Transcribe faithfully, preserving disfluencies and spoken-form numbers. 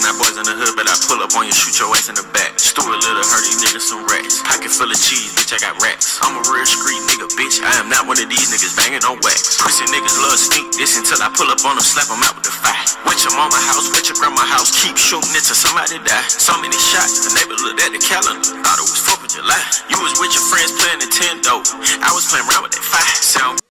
Not boys in the hood, but I pull up on you, shoot your ass in the back. Stew a little, hurt these niggas some rats. Pocket full of cheese, bitch, I got racks. I'm a real street nigga, bitch. I am not one of these niggas banging on wax. Pussy niggas love sneak this until I pull up on them, slap them out with the fire. Went your mama house, went your grandma house, keep shooting it till somebody die. So many shots, the neighbor looked at the calendar, thought it was fourth of July. You was with your friends playing Nintendo, I was playing around with that fire. Sound